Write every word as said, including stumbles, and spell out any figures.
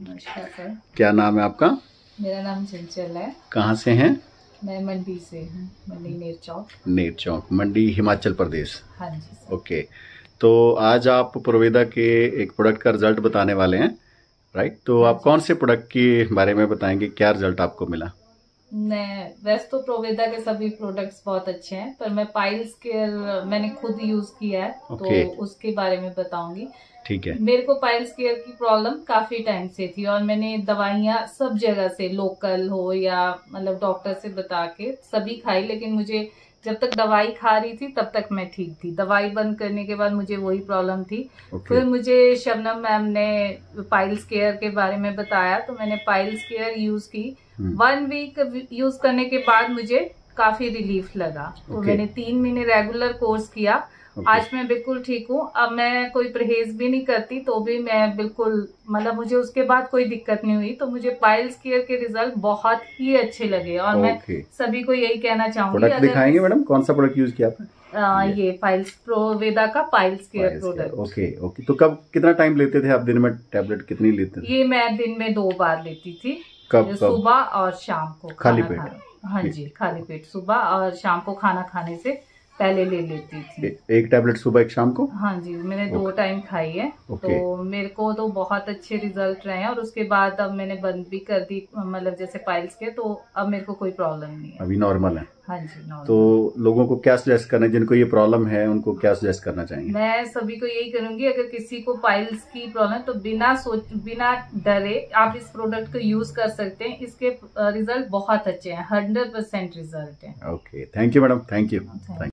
नमस्कार सर। क्या नाम है आपका? मेरा नाम चंचल है। कहाँ से हैं? मैं मंडी से हूँ, मंडी नेर चौक। नेर चौक, मंडी, हिमाचल प्रदेश। हाँ जी सर। ओके, तो आज आप प्रोवेदा के एक प्रोडक्ट का रिजल्ट बताने वाले हैं, राइट? तो हाँ आप जी। कौन से प्रोडक्ट के बारे में बताएंगे, क्या रिजल्ट आपको मिला? मैं वैसे तो प्रोवेदा के सभी प्रोडक्ट्स बहुत अच्छे हैं, पर मैं पाइल्स केयर मैंने खुद यूज किया है, तो ओके, उसके बारे में बताऊंगी। ठीक है। मेरे को पाइल्स केयर की प्रॉब्लम काफी टाइम से थी और मैंने दवाइयाँ सब जगह से, लोकल हो या मतलब डॉक्टर से बता के सभी खाई, लेकिन मुझे जब तक दवाई खा रही थी तब तक मैं ठीक थी। दवाई बंद करने के बाद मुझे वही प्रॉब्लम थी। ओके, फिर मुझे शबनम मैम ने पाइल्स केयर के बारे में बताया, तो मैंने पाइल्स केयर यूज की। हम्म, वन वीक यूज करने के बाद मुझे काफी रिलीफ लगा, तो ओके, मैंने तीन महीने रेगुलर कोर्स किया। ओके, आज मैं बिल्कुल ठीक हूँ। अब मैं कोई परहेज भी नहीं करती, तो भी मैं बिल्कुल मतलब मुझे उसके बाद कोई दिक्कत नहीं हुई। तो मुझे पाइल्स केयर के रिजल्ट बहुत ही अच्छे लगे और मैं ओके। सभी को यही कहना चाहूंगी। प्रोडक्ट अगर दिखाएंगे मैडम, कौन सा प्रोडक्ट यूज किया आपने? आ, ये ये पाइल्स प्रोवेदा का piles care piles care. Product. Okay, okay. तो कब, कितना टाइम लेते थे आप दिन में? टैबलेट कितनी लेते थे? ये मैं दिन में दो बार लेती थी। कब कब? सुबह और शाम को खाली खाना पेट? खाना। हाँ जी, खाली पेट सुबह और शाम को खाना खाने से पहले ले लेती थी। ए, एक टैबलेट सुबह, एक शाम को? हाँ जी, मैंने दो ओके, टाइम खाई है। ओके, तो मेरे को तो बहुत अच्छे रिजल्ट रहे हैं और उसके बाद अब मैंने बंद भी कर दी, मतलब जैसे पाइल्स के, तो अब मेरे को कोई प्रॉब्लम नहीं है। अभी नॉर्मल है? हाँ जी, नॉर्मल। तो लोगों को क्या सजेस्ट करना है, जिनको ये प्रॉब्लम है उनको क्या सजेस्ट करना चाहेंगे? मैं सभी को यही करूंगी, अगर किसी को पाइल्स की प्रॉब्लम तो बिना सोच बिना डरे आप इस प्रोडक्ट को यूज कर सकते हैं। इसके रिजल्ट बहुत अच्छे हैं, हंड्रेड परसेंट रिजल्ट है। Okay, thank you madam, thank you.